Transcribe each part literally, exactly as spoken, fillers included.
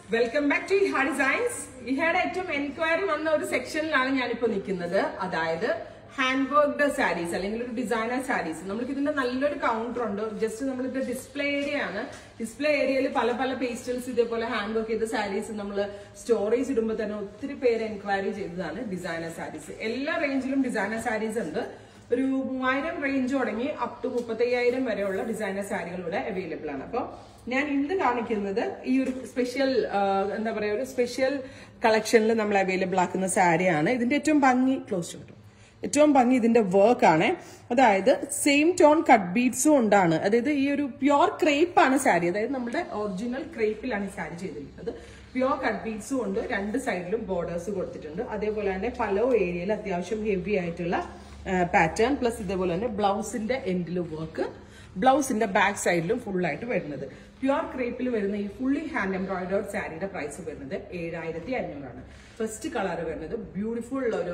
Welcome back to Iha Designs. Ihade ഏറ്റവും enquiry വന്ന ഒരു സെക്ഷനിലാണ് ഞാനിപ്പോ നിൽക്കുന്നത്. അതായത് ഹാൻഡ് വർക്ക്ഡ് സാരീസ് അല്ലെങ്കിൽ ഒരു ഡിസൈനർ സാരീസ്. നമുക്ക് ഇതിന്റെ നല്ലൊരു കൗണ്ടർ ഉണ്ട്. ജസ്റ്റ് നമ്മളിത് ഡിസ്പ്ലേ ഏരിയ ആണ്. ഡിസ്പ്ലേ ഏരിയയിൽ പല പല പേസ്റ്റൽസ് ഇതേപോലെ ഹാൻഡ് വർക്ക് ചെയ്ത സാരീസ് നമ്മൾ സ്റ്റോറേജ് ഇടുമ്പോൾ തന്നെ ഒത്തിരി പേര് എൻക്വയറി ചെയ്തതാണ് ഡിസൈനർ സാരീസ്. എല്ലാ റേഞ്ചിലും ഡിസൈനർ സാരീസ് ഉണ്ട്. ഒരു മൂവായിരം റേഞ്ച് തുടങ്ങി അപ് ടു മുപ്പത്തയ്യായിരം വരെയുള്ള ഡിസൈനർ സാരികൾ ഇവിടെ അവൈലബിൾ ആണ്. അപ്പൊ ഞാൻ ഇന്ന് കാണിക്കുന്നത് ഈ ഒരു സ്പെഷ്യൽ എന്താ പറയാ ഒരു സ്പെഷ്യൽ കളക്ഷനിൽ നമ്മൾ അവൈലബിൾ ആക്കുന്ന സാരിയാണ്. ഇതിന്റെ ഏറ്റവും ഭംഗി ക്ലോസ് ടു ഏറ്റവും ഭംഗി ഇതിന്റെ വർക്ക് ആണ്. അതായത് സെയിം ടോൺ കട്ട് ബീഡ്സും ഉണ്ടാണ്. അതായത് ഈ ഒരു പ്യോർ ക്രേപ്പ് ആണ് സാരി. അതായത് നമ്മുടെ ഒറിജിനൽ ക്രേപ്പിലാണ് ഈ സാരി ചെയ്തിരിക്കുന്നത്. പ്യോർ കട്ട് ബീഡ്സും ഉണ്ട്. രണ്ട് സൈഡിലും ബോർഡേഴ്സ് കൊടുത്തിട്ടുണ്ട്. അതേപോലെ തന്നെ പല ഏരിയയിൽ അത്യാവശ്യം ഹെവി ആയിട്ടുള്ള പാറ്റേൺ പ്ലസ് ഇതേപോലെ തന്നെ ബ്ലൗസിന്റെ എൻഡിൽ വർക്ക്, ബ്ലൗസിന്റെ ബാക്ക് സൈഡിലും ഫുൾ ആയിട്ട് വരുന്നത്. പ്യോർ ക്രേപ്പിൽ വരുന്ന ഈ ഫുള്ളി ഹാൻഡ് എംബ്രോയിഡേർഡ് സാരിയുടെ പ്രൈസ് വരുന്നത് ഏഴായിരത്തി അഞ്ഞൂറാണ്. ഫസ്റ്റ് കളർ വരുന്നത് ബ്യൂട്ടിഫുൾ ഒരു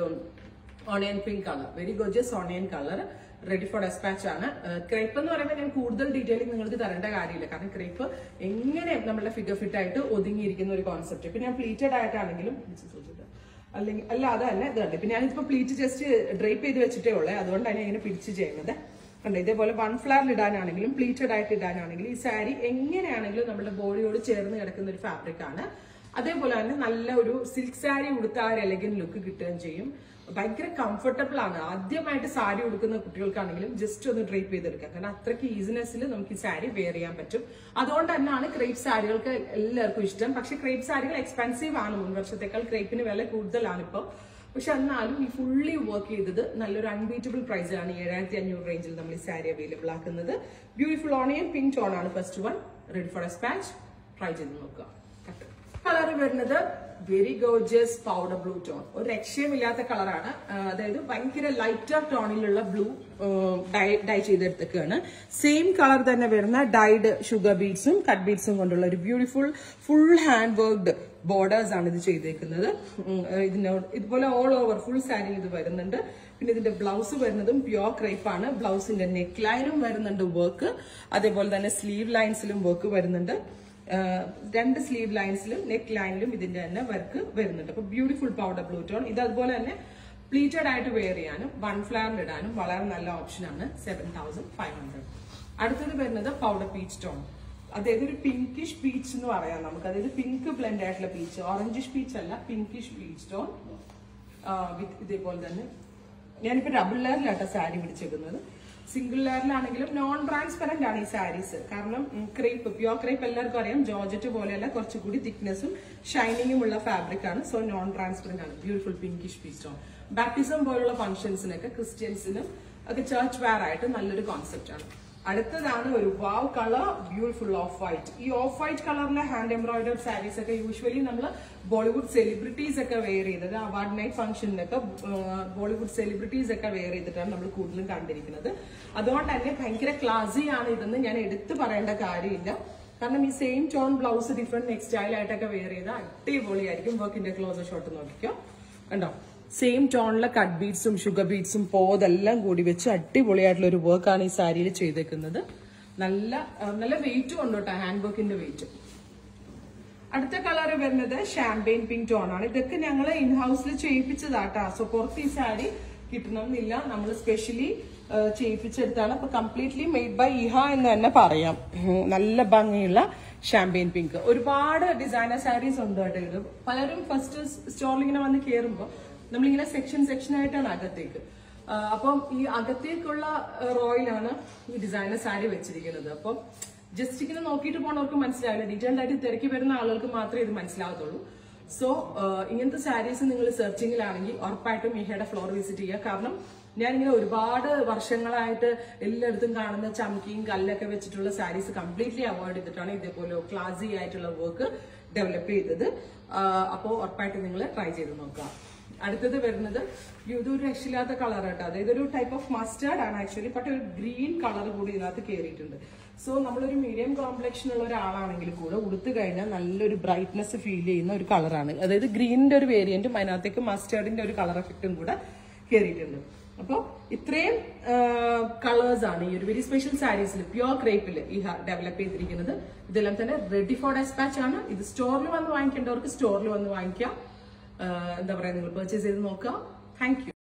onion pink colour, very gorgeous onion colour, ready for dispatch ആണ്. ക്രേപ്പ് എന്ന് പറയുമ്പോൾ ഞാൻ കൂടുതൽ ഡീറ്റെയിലിംഗ് നിങ്ങൾക്ക് തരേണ്ട കാര്യമില്ല. കാരണം ക്രേപ്പ് എങ്ങനെ നമ്മുടെ ഫിഗർ ഫിറ്റ് ആയിട്ട് ഒതുങ്ങിയിരിക്കുന്ന ഒരു കോൺസെപ്റ്റ്. ഇപ്പൊ ഞാൻ പ്ലീറ്റഡ് ആയിട്ടാണെങ്കിലും അല്ലെങ്കിൽ അല്ലാതെ തന്നെ ഇത് കണ്ടു. ഇപ്പൊ ഞാനിപ്പോ പ്ലീറ്റ് ജസ്റ്റ് ഡ്രൈപ്പ് ചെയ്ത് വെച്ചിട്ടേ ഉള്ളേ, അതുകൊണ്ടാണ് ഇങ്ങനെ പിടിച്ച് ചെയ്യുന്നത്. കണ്ടോ, ഇതേപോലെ വൺ ഫ്ലവറിൽ ഇടാനാണെങ്കിലും പ്ലീറ്റഡ് ആയിട്ട് ഇടാനാണെങ്കിലും ഈ സാരി എങ്ങനെയാണെങ്കിലും നമ്മുടെ ബോഡിയോട് ചേർന്ന് കിടക്കുന്ന ഒരു ഫാബ്രിക് ആണ്. അതേപോലെ തന്നെ നല്ല ഒരു സിൽക്ക് സാരി ഉടുത്ത ആ ഒരു എലഗന്റ് ലുക്ക് കിട്ടുകയും ചെയ്യും. ഭയങ്കര കംഫർട്ടബിൾ ആണ്. ആദ്യമായിട്ട് സാരി ഉടുക്കുന്ന കുട്ടികൾക്കാണെങ്കിലും ജസ്റ്റ് ഒന്ന് ഡ്രൈപ്പ് ചെയ്തെടുക്കാം. കാരണം അത്രയ്ക്ക് ഈസിനെസ്സിൽ നമുക്ക് ഈ സാരി വെയർ ചെയ്യാൻ പറ്റും. അതുകൊണ്ട് തന്നെയാണ് ക്രേപ്പ് സാരികൾക്ക് എല്ലാവർക്കും ഇഷ്ടം. പക്ഷെ ക്രേപ്പ് സാരികൾ എക്സ്പെൻസീവ് ആണ്. മുൻ വർഷത്തേക്കാൾ ക്രേപ്പിന് വില കൂടുതലാണ് ഇപ്പോൾ. പക്ഷെ എന്നാലും ഈ ഫുള്ളി വർക്ക് ചെയ്തത് നല്ലൊരു അൺബീറ്റബിൾ പ്രൈസിലാണ് ഏഴായിരത്തി അഞ്ഞൂറ് റേഞ്ചിൽ നമ്മൾ ഈ സാരി അവൈലബിൾ ആക്കുന്നത്. ബ്യൂട്ടിഫുൾ ഓണിയൻ പിങ്ക് ടോൺ ആണ് first one. Ready for dispatch. Try ചെയ്ത് നോക്കുക. കളർ വരുന്നത് very gorgeous powder blue tone. ഒരു രക്ഷയുമില്ലാത്ത കളറാണ്. അതായത് ഭയങ്കര ലൈറ്റർ ടോണിലുള്ള ബ്ലൂ ഡൈ ഡൈ ചെയ്തെടുത്തേക്കാണ്. സെയിം കളർ തന്നെ വരുന്ന ഡൈഡ് ഷുഗർ ബീഡ്സും കട്ട് ബീഡ്സും കൊണ്ടുള്ള ഒരു beautiful full hand worked borders ആണ് ഇത് ചെയ്തേക്കുന്നത്. ഇതിനോട് ഇതുപോലെ ഓൾ ഓവർ ഫുൾ സാരി ഇത് വരുന്നുണ്ട്. പിന്നെ ഇതിന്റെ ബ്ലൗസ് വരുന്നതും പ്യോർ ക്രേപ്പ് ആണ്. ബ്ലൗസിന്റെ നെക്ക് ലൈനും വരുന്നുണ്ട് വർക്ക്. അതേപോലെ തന്നെ സ്ലീവ് ലൈൻസിലും വർക്ക് വരുന്നുണ്ട്. രണ്ട് സ്ലീവ് ലൈൻസിലും നെക്ക് ലൈനിലും ഇതിന്റെ തന്നെ വർക്ക് വരുന്നുണ്ട്. അപ്പൊ ബ്യൂട്ടിഫുൾ പൗഡർ ബ്ലൂ ടോൺ. ഇത് അതുപോലെ തന്നെ പ്ലീറ്റഡ് ആയിട്ട് വെയർ ചെയ്യാനും വൺ ഫ്ലവറിൽ ഇടാനും വളരെ നല്ല ഓപ്ഷനാണ്. Seven thousand five hundred. അടുത്തത് വരുന്നത് പൗഡർ പീച്ച് ടോൺ. അതായത് ഒരു പിങ്കിഷ് പീച്ച് എന്ന് പറയാം നമുക്ക്. അതായത് പിങ്ക് ബ്ലെൻഡ് ആയിട്ടുള്ള പീച്ച്, ഓറഞ്ചിഷ് പീച്ച് അല്ല, പിങ്കിഷ് പീച്ച് ടോൺ വിത്ത് ഇതേപോലെ തന്നെ. ഞാനിപ്പോ ഡബിൾ ലെയറിലാട്ടോ സാരി പിടിച്ചേക്കുന്നത്. സിംഗിൾ ലെയറിലാണെങ്കിലും നോൺ ട്രാൻസ്പെറന്റ് ആണ് ഈ സാരീസ്. കാരണം ക്രേപ്പ് പ്യോർ ക്രേപ്പ് എല്ലാവർക്കും അറിയാം, ജോർജറ്റ് പോലെയല്ല, കുറച്ചുകൂടി തിക്നെസ്സും ഷൈനിങ്ങും ഉള്ള ഫാബ്രിക് ആണ്. സോ നോൺ ട്രാൻസ്പെറന്റ് ആണ്. Beautiful pinkish peach tone. Baptism പോലുള്ള ഫംഗ്ഷൻസിനൊക്കെ ക്രിസ്ത്യൻസിനും ഒക്കെ ചർച്ച് വെയർ ആയിട്ട് നല്ലൊരു കോൺസെപ്റ്റ് ആണ്. അടുത്തതാണ് ഒരു wow colour, beautiful off white. ഈ ഓഫ് വൈറ്റ് കളറിലെ ഹാൻഡ് എംബ്രോയിഡേർഡ് സാരീസ് ഒക്കെ യൂഷ്വലി നമ്മൾ ബോളിവുഡ് സെലിബ്രിറ്റീസ് ഒക്കെ വെയർ ചെയ്തത്, അവാർഡ് നൈറ്റ് ഫംഗ്ഷനിലൊക്കെ ബോളിവുഡ് സെലിബ്രിറ്റീസ് ഒക്കെ വെയർ ചെയ്തിട്ടാണ് നമ്മൾ കൂടുതലും കണ്ടിരിക്കുന്നത്. അതുകൊണ്ട് തന്നെ ഭയങ്കര ക്ലാസി ആണ് ഇതെന്ന് ഞാൻ എടുത്തു പറയേണ്ട കാര്യമില്ല. കാരണം ഈ same tone blouse different next style ആയിട്ടൊക്കെ വെയർ ചെയ്താൽ അടിപൊളിയായിരിക്കും. വർക്കിന്റെ ക്ലോസർ ഷോട്ട് നോക്കിക്കോ, കണ്ടോ. സെയിം ടോണിലെ കട്ട് ബീഡ്സും ഷുഗർ ബീഡ്സും പോതെല്ലാം കൂടി വെച്ച് അടിപൊളിയായിട്ടുള്ള ഒരു വർക്കാണ് ഈ സാരിയിൽ ചെയ്തേക്കുന്നത്. നല്ല നല്ല വെയിറ്റും ഉണ്ട് കേട്ടോ, ഹാൻഡ് വർക്കിന്റെ വെയിറ്റ്. അടുത്ത കളർ വരുന്നത് ഷാമ്പെയിൻ പിങ്ക് ടോൺ ആണ്. ഇതൊക്കെ ഞങ്ങൾ ഇൻഹൗസിൽ ചെയ്യിപ്പിച്ചതാട്ടാ. സോ പുറത്ത് ഈ സാരി കിട്ടണമെന്നില്ല, നമ്മൾ സ്പെഷ്യലി ചെയ്യിപ്പിച്ചെടുത്താണ്. അപ്പൊ കംപ്ലീറ്റ്ലി മെയ്ഡ് ബൈ ഇഹ എന്ന് തന്നെ പറയാം. നല്ല ഭംഗിയുള്ള ഷാമ്പെയിൻ പിങ്ക്. ഒരുപാട് ഡിസൈനർ സാരീസ് ഉണ്ട് കേട്ടോ. ഇത് പലരും ഫസ്റ്റ് സ്റ്റോറിൽ ഇങ്ങനെ വന്ന് കയറുമ്പോൾ നമ്മളിങ്ങനെ സെക്ഷൻ സെക്ഷൻ ആയിട്ടാണ് അകത്തേക്ക്. അപ്പം ഈ അകത്തേക്കുള്ള റോയിലാണ് ഈ ഡിസൈനർ സാരി വെച്ചിരിക്കുന്നത്. അപ്പം ജസ്റ്റ് ഇങ്ങനെ നോക്കിയിട്ട് പോണവർക്ക് മനസ്സിലാവില്ല. ഡീറ്റെയിൽഡ് ആയിട്ട് തിരക്കി വരുന്ന ആളുകൾക്ക് മാത്രമേ ഇത് മനസ്സിലാവത്തുള്ളൂ. സോ ഇങ്ങനത്തെ സാരീസ് നിങ്ങൾ സെർച്ചിങ്ങിലാണെങ്കിൽ ഉറപ്പായിട്ടും ഇഹയുടെ ഫ്ലോർ വിസിറ്റ് ചെയ്യുക. കാരണം ഞാനിങ്ങനെ ഒരുപാട് വർഷങ്ങളായിട്ട് എല്ലായിടത്തും കാണുന്ന ചമ്കിയും കല്ലൊക്കെ വെച്ചിട്ടുള്ള സാരീസ് കംപ്ലീറ്റ്ലി അവോയ്ഡ് ചെയ്തിട്ടാണ് ഇതേപോലെ ക്ലാസി ആയിട്ടുള്ള വർക്ക് ഡെവലപ്പ് ചെയ്തത്. അപ്പോൾ ഉറപ്പായിട്ട് നിങ്ങൾ ട്രൈ ചെയ്ത് നോക്കുക. അടുത്തത് വരുന്നത് ഇതൊരു രക്ഷയില്ലാത്ത കളർ കേട്ടോ. അതായത് ഒരു ടൈപ്പ് ഓഫ് മസ്റ്റാർഡ് ആണ് ആക്ച്വലി, ബട്ട് ഒരു ഗ്രീൻ കളർ കൂടി ഇതിനകത്ത് കയറിയിട്ടുണ്ട്. സോ നമ്മളൊരു മീഡിയം കോംപ്ലക്ഷൻ ഉള്ള ഒരാളാണെങ്കിൽ കൂടെ ഉടുത്തു കഴിഞ്ഞാൽ നല്ലൊരു ബ്രൈറ്റ്നെസ് ഫീൽ ചെയ്യുന്ന ഒരു കളറാണ്. അതായത് ഗ്രീനിന്റെ ഒരു വേരിയന്റും അതിനകത്തേക്ക് മസ്റ്റാർഡിന്റെ ഒരു കളർ എഫക്റ്റും കൂടെ കയറിയിട്ടുണ്ട്. അപ്പോൾ ഇത്രയും കളേഴ്സ് ആണ് ഈ ഒരു വെരി സ്പെഷ്യൽ സാരീസിൽ പ്യുവർ ക്രേപ്പിൽ ഈ ഡെവലപ്പ് ചെയ്തിരിക്കുന്നത്. ഇതെല്ലാം തന്നെ റെഡി ഫോർ ഡെസ്പാച്ച് ആണ്. ഇത് സ്റ്റോറിൽ വന്ന് വാങ്ങിക്കേണ്ടവർക്ക് സ്റ്റോറിൽ വന്ന് വാങ്ങിക്കാം. എന്താ പറയാ, നിങ്ങൾ പർച്ചേസ് ചെയ്ത് നോക്കുക. Thank U.